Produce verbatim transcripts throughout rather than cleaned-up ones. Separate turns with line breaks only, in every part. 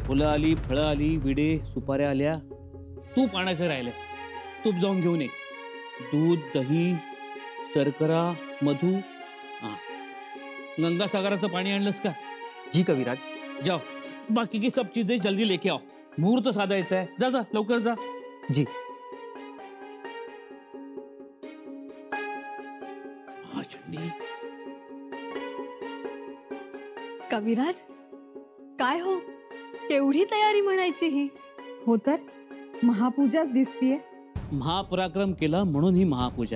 फुलं आली, फळं आली, विडे सुपाऱ्या आल्या. तूप आणायचं राहिलं. तूप जाऊन घेऊन ये. दूध, दही, शर्करा, मधु. हा, गंगासागराचं पाणी आणलंस का?
जी कविराज.
जाओ, बाकी की सब चीजें जल्दी लेके आओ. मुहूर्त साधायचा आहे. जा जा लवकर जा.
जी.
हा चंडी.
कविराज, काय हो, केवढी तयारी म्हणायची ही?
हो तर महापूजाच दिसतीये.
महापराक्रम केला म्हणून ही महापूजा.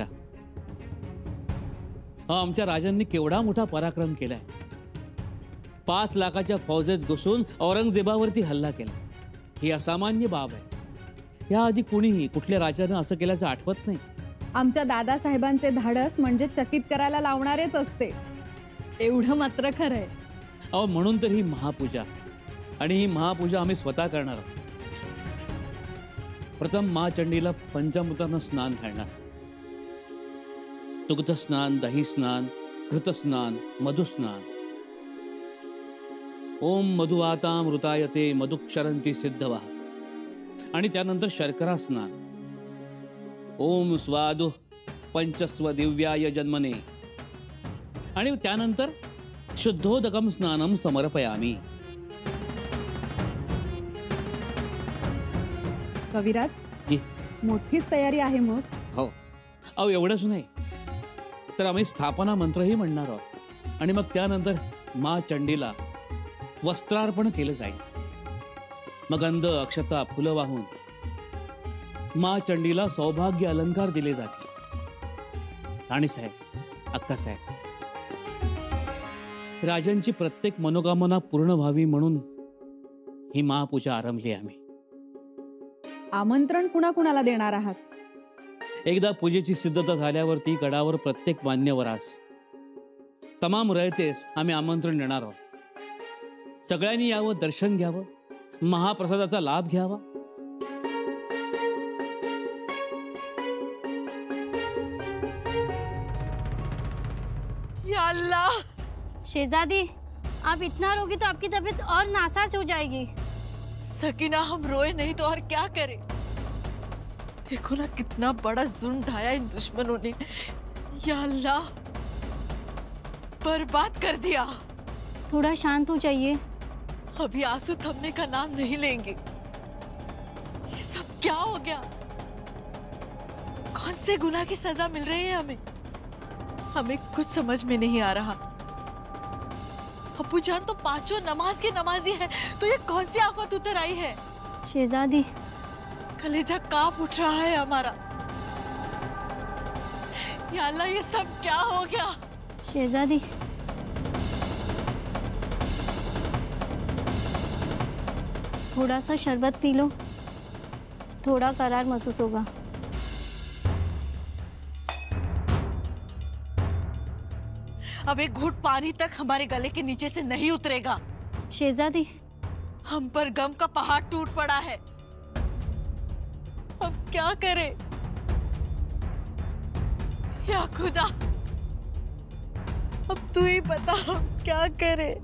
आमच्या राजांनी केवढा मोठा पराक्रम केलाय. पाच लाखाच्या फौजेत घुसून औरंगजेबावरती हल्ला केला. ही असामान्य बाब आहे. याआधी कुणीही कुठल्या राजानं असं केल्याचं आठवत नाही.
आमच्या दादासाहेबांचे धाडस म्हणजे चकित करायला लावणारेच असते.
एवढं मात्र खरंय.
अहो, म्हणून तर ही महापूजा. आणि ही महापूजा आम्ही स्वतः करणार आहोत. प्रथम महाचंडीला पंचामृतानं स्नान घालणार. दुग्ध स्नान, दही स्नान, घृतस्नान, मधुस्नान. ओम मधुआतामृतायते मधुक्षरंती सिद्धवा. आणि त्यानंतर शर्करा स्नान. ओम स्वादु पंचस्व दिव्याय जन्मने. आणि त्यानंतर शुद्धोदकम स्नानम समर्पयामी.
कविराज
जी.
मोठीच तयारी आहे मग.
हो. अहो, एवढंच नाही तर आम्ही स्थापना मंत्रही म्हणणार आहोत. आणि मग त्यानंतर मा चंडीला वस्त्रार्पण केलं जाईल. मग गंध, अक्षता, फुलं वाहून मा चंडीला सौभाग्य अलंकार दिले जातील. राणी साहेब, अक्का साहेब, राजांची प्रत्येक मनोकामना पूर्ण व्हावी म्हणून ही महापूजा आरंभली आम्ही.
आमंत्रण कुणा कुणाला देणार आहात?
एकदा पूजेची सिद्धता झाल्यावरती गडावर प्रत्येक मान्यवरास, तमाम रयतेस आम्ही आमंत्रण देणार आहोत. सगळ्यांनी यावं, दर्शन घ्यावं, महाप्रसादाचा लाभ घ्यावा.
या अल्लाह!
शहजादी, आप इतना रोगी तो आपकी तबीयत और नासाज हो जाएगी।
सकीना, हम रोए नहीं तो और क्या करें? देखो ना कितना बड़ा जुल्म ढाया इन दुश्मनों ने। या अल्लाह, बर्बाद कर दिया।
थोड़ा शांत हो जाइए।
अभी आंसू थमने का नाम नहीं लेंगे। ये सब क्या हो गया? कौन से गुनाह की सजा मिल रही है हमें? हमें कुछ समझ में नहीं आ रहा। अब्बू जान तो पांचों नमाज के नमाजी है, तो ये कौन सी आफत उतर आई है?
शहजादी,
कलेजा कांप उठ रहा है हमारा। या अल्लाह, ये सब क्या हो गया?
शहजादी, थोड़ा सा शरबत पी लो, थोड़ा करार महसूस होगा।
अब एक घूंट पानी तक हमारे गले के नीचे से नहीं उतरेगा।
शहजादी,
हम पर गम का पहाड़ टूट पड़ा है। अब क्या करें? या खुदा, अब तू ही बता, हम क्या करें?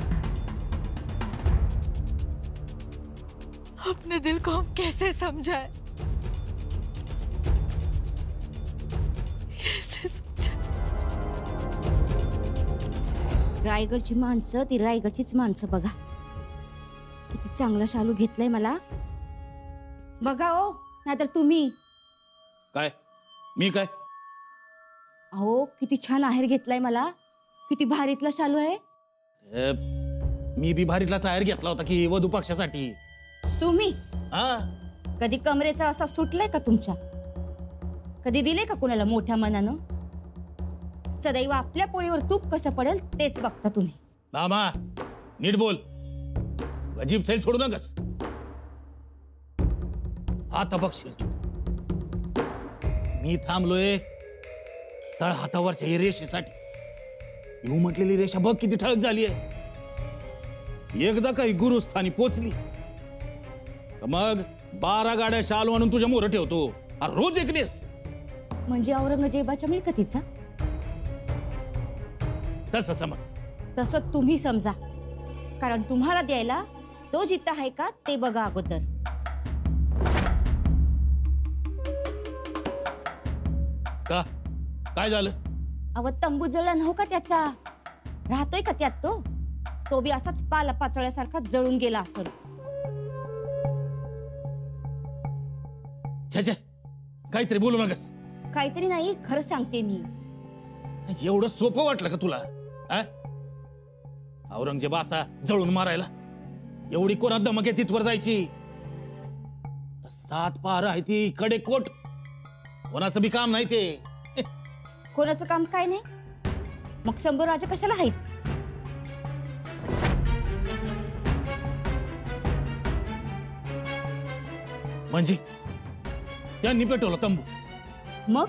अपने दिल को हम कैसे समझाएं? कैसे समझाएं?
रायगडची माणसं, ती रायगडचीच माणसं बघा. किती चांगला शालू घेतलाय मला बघा. ओ नाहीतर तुम्ही
काय? मी काय?
अहो, किती छान आहेर घेतलाय मला. किती भारीतला शालू आहे.
ए, मी बी भारीतलाच आहेर घेतला होता की वधू पक्षासाठी.
तुम्ही
हा,
कधी कमरेचा असा सुटलाय का तुमच्या? कधी दिले का कुणाला मोठ्या मनानं? सदैव आपल्या पोळीवर तूप कसं पडेल तेच बघता तुम्ही.
मामा, नीट बोल. अजीब सैल सोडू नकस. आता बघशील तू, मी थांबलोय तळ हातावरच्या या रेषेसाठी. येऊ म्हटलेली रेषा बघ किती ठळक झाली आहे. एकदा काही गुरुस्थानी पोचली मग बारा गाड्या शाल आणून तुझ्या मोर ठेवतो. रोज एक नेस.
म्हणजे औरंगजेबाच्या मिळकतीचा?
तसं समज.
तसं तुम्ही समजा, कारण तुम्हाला द्यायला तो जिथं आहे का ते बघा अगोदर.
का काय झालं?
अव तंबू जळला नव्ह का त्याचा? राहतोय का त्यात तो? तो बी असाच पाला पाचोळ्यासारखा जळून गेला असेल.
छे छे, काहीतरी बोलू नकस.
काहीतरी नाही, खरं सांगते मी.
एवढं सोपं वाटलं का तुला? आ? औरंगजेब असा जळून मारायला एवढी कोणा दमक आहे तिथवर जायची? सात पार आहे ती कडे कोट, कोणाचं बी काम नाही ते.
कोणाचं काम काय नाही? मग शंभर राजा कशाला आहेत?
म्हणजे त्यांनी पेटवलं तंबू?
मग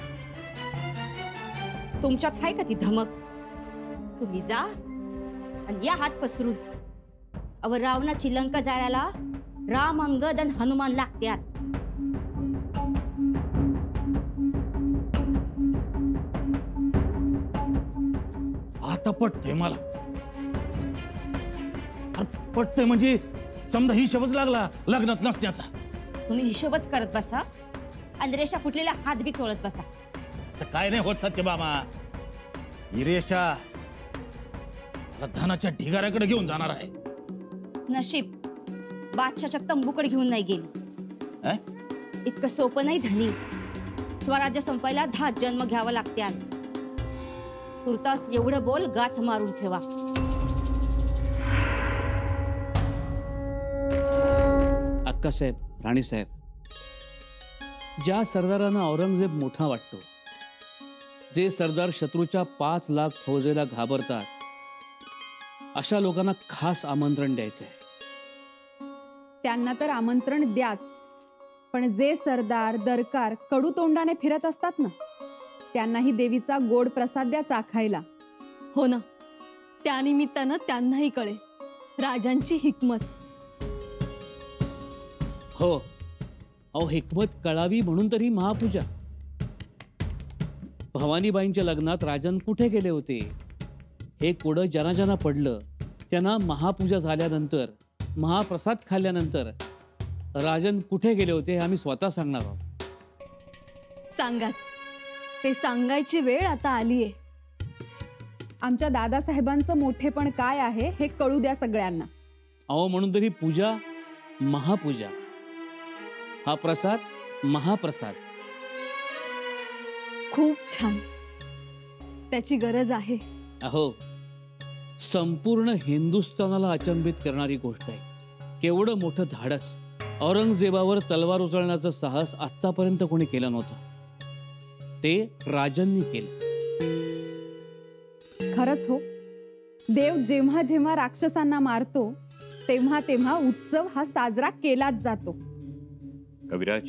तुमच्यात आहे का ती धमक? तुम्ही जा आणि या हात पसरून. अव रावणाची लंका जाळायला राम, अंगद आणि हनुमान लागत्यात.
आता पटतंय मला. अरे पटतंय म्हणजे समजा हिशोबच लागला लग्नात नसण्याचा.
तुम्ही हिशोबच करत बसा आणि रेषा फुटलेल्या हात बी चोळत बसा.
असं काय नाही होत सत्यभामा. ही रेषा मला धनाच्या ढिगाऱ्याकडे घेऊन जाणार आहे.
नशीब बादशाच्या तंबूकडे घेऊन नाही गेली.
अं?
इतकं सोपं नाही धनी. स्वराज्य संपायला दहा जन्म घ्यावा लागत्याल. तुर्तास एवढं बोल गाठ मारून ठेवा.
अक्कासाहेब, राणीसाहेब, ज्या सरदारांना औरंगजेब मोठा वाटतो, जे सरदार शत्रूच्या पाच लाख फौजेला घाबरतात, अशा लोकांना खास आमंत्रण द्यायचंय.
त्यांना तर आमंत्रण द्याच, पण जे सरदार दरकार कडू तोंडाने फिरत असतात ना, त्यांनाही देवीचा गोड प्रसाद द्या चाखायला.
हो ना, त्यानिमित्तानं त्यांनाही कळे राजांची हिकमत.
हो, अहो हिकमत कळावी म्हणून तरी महापूजा. भवानीबाईंच्या लग्नात राजन कुठे गेले होते हे कोडं ज्यांना ज्यांना पडलं त्यांना महापूजा झाल्यानंतर, महाप्रसाद खाल्ल्यानंतर राजन कुठे गेले होते हे आम्ही स्वतः सांगणार आहोत.
सांगाच, ते सांगायची वेळ आता आलीये.
आमच्या दादासाहेबांचं मोठेपण काय आहे हे कळू द्या सगळ्यांना.
अहो म्हणून तरी पूजा महापूजा, हा प्रसाद महाप्रसाद.
खूप छान, त्याची गरज आहे.
अहो संपूर्ण हिंदुस्थानाला अचंबित करणारी गोष्ट आहे. केवढं मोठं धाडस, औरंगजेबावर तलवार उचलण्याचं साहस आतापर्यंत कोणी केलं नव्हतं, ते राजांनी केलं.
खरंच हो, देव जेव्हा जेव्हा राक्षसांना मारतो तेव्हा तेव्हा उत्सव हा साजरा केलाच जातो.
कविराज,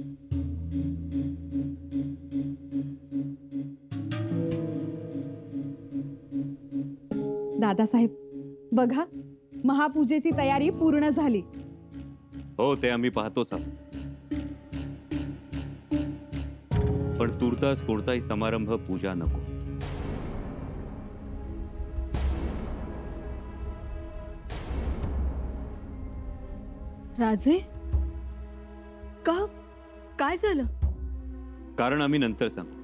दादासाहेब बघा, महापूजेची तयारी पूर्ण झाली.
हो ते आम्ही पाहतोच आहोत. पण तुर्तास कोणताही समारंभ, पूजा नको.
राजे, का काय झालं?
कारण आम्ही नंतर सांगू,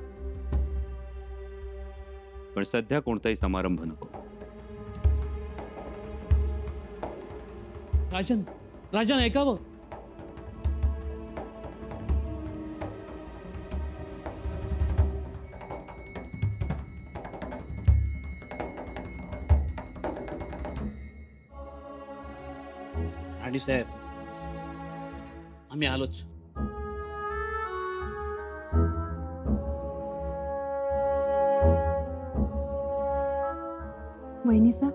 पण सध्या कोणताही समारंभ नको.
राजन, राजन ऐकावं. साहेब, आम्ही आलोच.
वहिनीसा,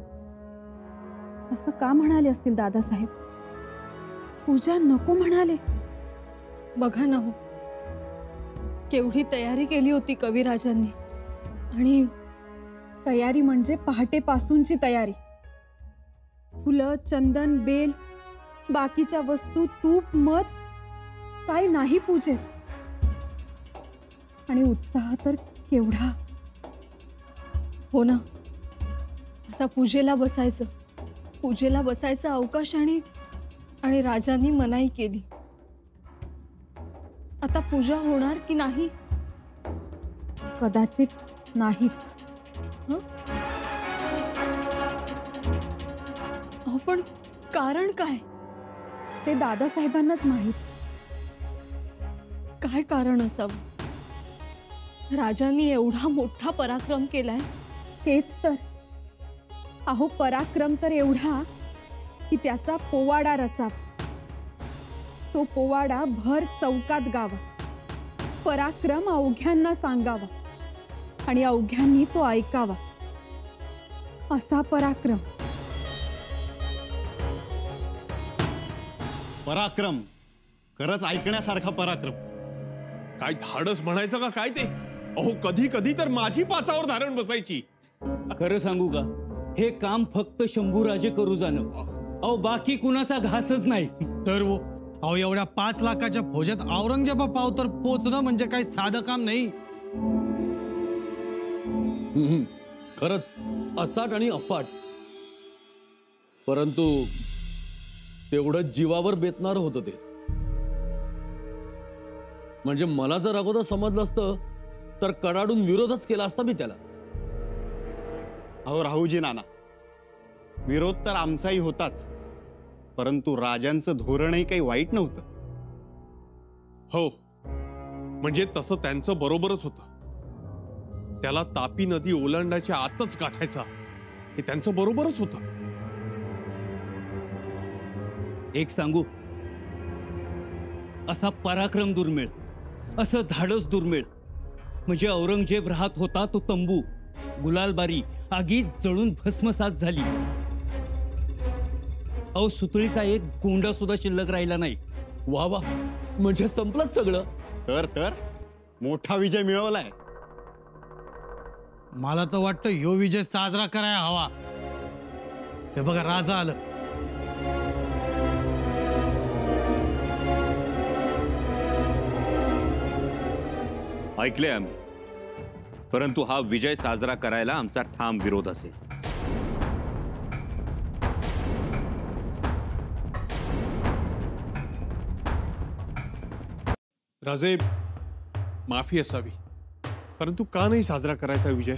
असं का म्हणाले असतील दादासाहेब? पूजा नको म्हणाले.
बघा ना हो, केवढी तयारी केली होती कविराजांनी. आणि
तयारी म्हणजे पहाटेपासूनची तयारी. फुलं, चंदन, बेल, बाकीच्या वस्तू, तूप, मध, काही नाही पूजेत. आणि उत्साह तर केवढा.
हो ना, आता पूजेला बसायचं. पूजेला बसायचा अवकाश आणि आणि राजांनी मनाई केली. आता पूजा होणार की नाही?
कदाचित नाहीच.
अहो पण कारण काय?
ते दादासाहेबांनाच माहीत.
काय कारण असावं? राजांनी एवढा मोठा पराक्रम केलाय.
तेच तर. अहो पराक्रम तर एवढा की त्याचा पोवाडा रचावा. तो पोवाडा भर चौकात गावा. पराक्रम अवघ्यांना सांगावा आणि अवघ्यांनी तो ऐकावा. असा पराक्रम.
पराक्रम, खरंच ऐकण्यासारखा पराक्रम.
काय धाडस म्हणायचं का काय ते? अहो कधी कधी तर माझी पाचावर धारण बसायची.
खरं सांगू का, हे काम फक्त शंभूराजे करू जाणं. अहो बाकी कुणाचा घासच नाही.
तर वो अहो एवढ्या पाच लाखाच्या फौजात औरंगजेबा पावतर पोचणं म्हणजे काही साधं काम नाही.
खरंच अचाट आणि अफाट, परंतु तेवढं जीवावर बेतणार होतं ते. म्हणजे मला जर अगोदर समजलं असतं तर कडाडून विरोधच केला असता मी त्याला.
अहो राहूजी नाना, विरोध तर आमचाही होताच, परंतु राजांचं धोरणही काही वाईट नव्हतं.
हो, म्हणजे तसं त्यांचं बरोबरच होतं. त्याला तापी नदी ओलांडाच्या आतच गाठायचा हे त्यांचं बरोबरच होतं.
एक सांगू, असा पराक्रम दुर्मिळ, असं धाडस दुर्मिळ. म्हणजे औरंगजेब राहत होता तो तंबू, गुलालबारी आगीत जळून भस्मसात झाली. अहो सुतळीचा एक गोंडा सुद्धा शिल्लक राहिला नाही.
वा वा, म्हणजे संपलंच सगळं.
तर तर मोठा विजय मिळवलाय.
मला तर वाटतं ह्यो विजय साजरा करायला हवा. हे बघा राजा आलं.
ऐकले आम्ही, परंतु हा विजय साजरा करायला आमचा ठाम विरोध असेल.
राजे, माफी असावी, परंतु का नाही साजरा करायचा विजय?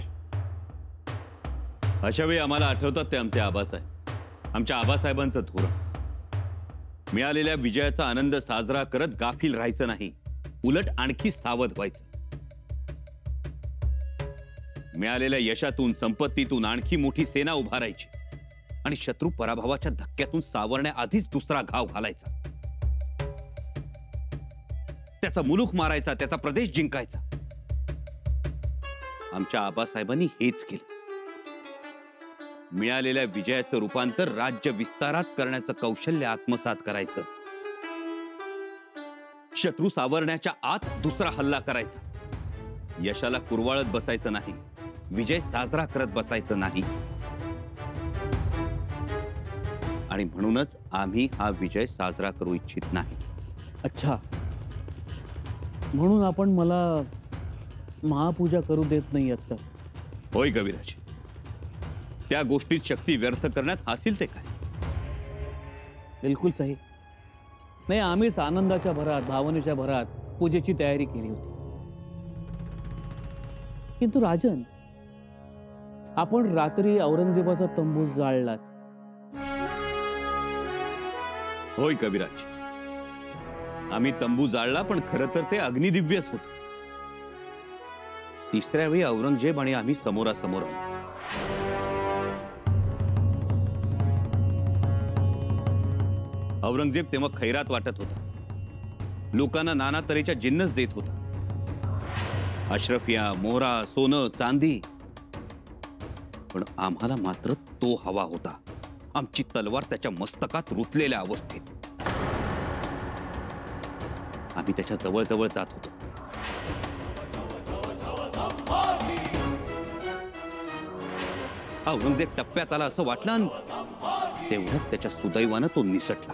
अशा वेळी आम्हाला आठवतात ते आमचे आबासाहेब, आमच्या आबासाहेबांचं धोरण. मिळालेल्या विजयाचा आनंद साजरा करत गाफील राहायचं नाही, उलट आणखी सावध व्हायचं. मिळालेल्या यशातून, संपत्तीतून आणखी मोठी सेना उभारायची आणि शत्रू पराभवाच्या धक्क्यातून सावरण्याआधीच दुसरा घाव घालायचा. त्याचा मुलूक मारायचा, त्याचा प्रदेश जिंकायचा. आमच्या आबासाहेबांनी हेच केलं. मिळालेल्या विजयाचं रूपांतर राज्य विस्तारात करण्याचं कौशल्य आत्मसात करायचं. शत्रू सावरण्याच्या आत दुसरा हल्ला करायचा. यशाला कुरवाळत बसायचं नाही, विजय साजरा करत बसायचं नाही. आणि म्हणूनच आम्ही हा विजय साजरा करू इच्छित नाही.
अच्छा, म्हणून आपण मला महापूजा करू देत नाही आता.
होय कविराज, त्या गोष्टीत शक्ती व्यर्थ करण्यात हासिल ते काय?
बिलकुल सही. नाही, आम्हीच आनंदाच्या भरात, भावनेच्या भरात पूजेची तयारी केली होती. किंतु राजन, आपण रात्री औरंगजेबाचा तंबू जाळलात.
होय कविराज, आम्ही तंबू जाळला, पण खरं तर ते अग्निदिव्यच होत. तिसऱ्या वेळी औरंगजेब आणि आम्ही समोरासमोर आलो. औरंगजेब तेव्हा खैरात वाटत होता, लोकांना नाना तऱ्हेच्या जिन्नस देत होता. अशरफिया, मोहरा, सोनं, चांदी. पण आम्हाला मात्र तो हवा होता, आमची तलवार त्याच्या मस्तकात रुतलेल्या अवस्थेत. आम्ही त्याच्या जवळ-जवळ जात होतो. औरंगजेब टप्प्यात आला असं वाटलं, आणि तेवढ्यात त्याच्या सुदैवानं तो निसटला.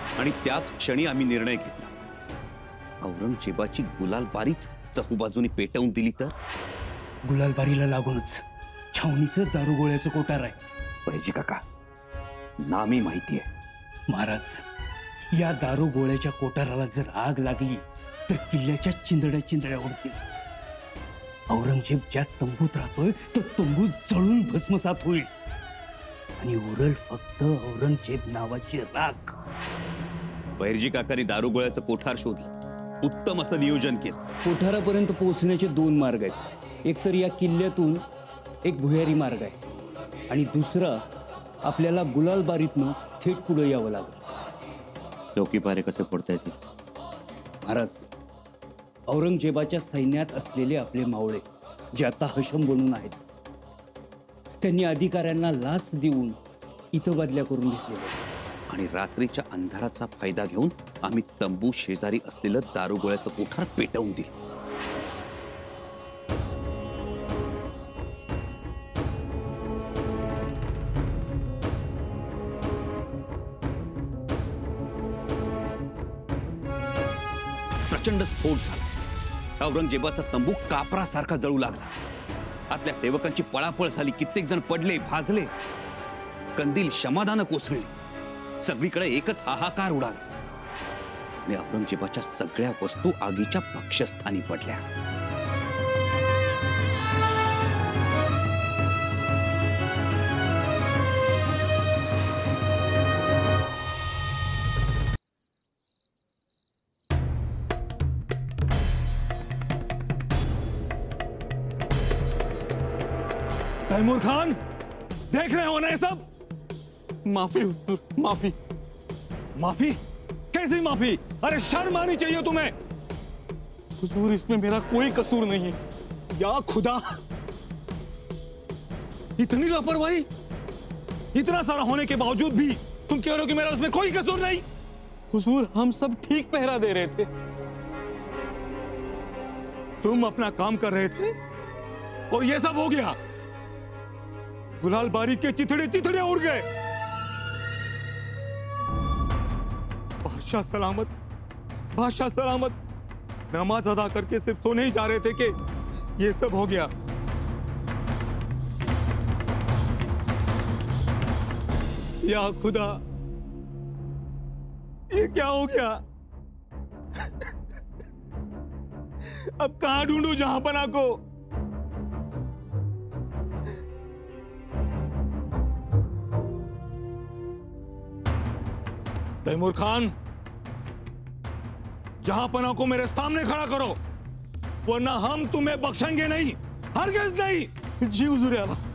आणि त्याच क्षणी आम्ही निर्णय घेतला, औरंगजेबाची गुलालबारीच चहूबाजूनी पेटवून दिली तर.
गुलालबारीला लागूनच छावणीचं दारुगोळ्याचं कोठार आहे.
बहिर्जी काका, नामी माहिती आहे.
महाराज, या दारुगोळ्याच्या कोठाराला जर आग लागली तर किल्ल्याच्या चिंधड्या चिंधड्या उडतील. औरंगजेब ज्या तंबूत राहतोय तो तंबू जळून भस्मसात होईल आणि उरल फक्त औरंगजेब नावाची राख.
बहिर्जी काकांनी दारुगोळ्याचं कोठार शोधलं, उत्तम असं नियोजन केलं.
कोठारापर्यंत पोहोचण्याचे दोन मार्ग आहेत. एक तर या किल्ल्यातून एक भुयारी मार्ग आहे आणि दुसरा आपल्याला गुलालबारीतनं थेट पुढे यावं लागेल.
चौकीपारे कसे फोडता येतील?
महाराज, औरंगजेबाच्या सैन्यात असलेले आपले मावळे जे आता हशम बनून आहेत, त्यांनी अधिकाऱ्यांना लाच देऊन इथं बदल्या करून घेतलेल्या.
आणि रात्रीच्या अंधाराचा फायदा घेऊन आम्ही तंबू शेजारी असलेलं दारुगोळ्याचं कोठार पेटवून दिलं. प्रचंड स्फोट झाला. औरंगजेबाचा तंबू कापरासारखा जळू लागला. आतल्या सेवकांची पळापळ झाली. कित्येक जण पडले, भाजले. कंदील शमादानं कोसळली. सगळीकडे एकच हाहाकार उडाला आणि औरंगजेबाच्या सगळ्या वस्तू आगीच्या भक्ष्यस्थानी पडल्या.
तैमूर खान, देख रहे हो ना ये सब? माफी हुजूर, माफी. माफी? कैसी माफी? अरे शर्म आनी चाहिए तुम्हें. हुजूर, इसमें मेरा कोई कसूर नहीं है. या खुदा, इतनी लापरवाही, इतना सारा होने के बावजूद भी तुम कह रहे हो कि मेरा उसमें कोई कसूर नहीं. हुजूर, हम सब ठीक पहरा दे रहे थे. तुम अपना काम कर रहे थे और ये सब हो गया. गुलालबारी के चिथड़े चिथड़े उड़ गए. बादशाह सलामत, बादशाह सलामत. नमाज अदा करके सिर्फ सोने ही जा रहे थे कि ये सब हो गया. या खुदा, ये क्या हो गया? अब कहां ढूंढूं जहांपना को? तैमूर खान, जहांपना को मेरे सामने खड़ा करो, वरना हम तुम्हें बख्शेंगे नहीं, हरगिज़ नहीं. जी हुजूर आला.